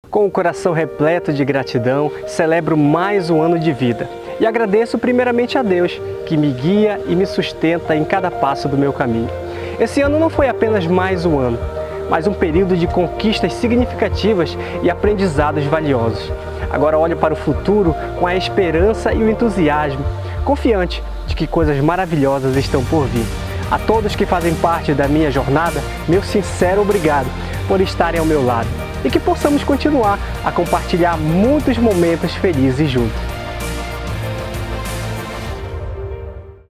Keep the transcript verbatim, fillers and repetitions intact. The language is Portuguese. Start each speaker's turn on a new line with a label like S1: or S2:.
S1: Com o coração repleto de gratidão, celebro mais um ano de vida e agradeço primeiramente a Deus, que me guia e me sustenta em cada passo do meu caminho. Esse ano não foi apenas mais um ano, mas um período de conquistas significativas e aprendizados valiosos. Agora olho para o futuro com a esperança e o entusiasmo, confiante de que coisas maravilhosas estão por vir. A todos que fazem parte da minha jornada, meu sincero obrigado por estarem ao meu lado e que possamos continuar a compartilhar muitos momentos felizes juntos.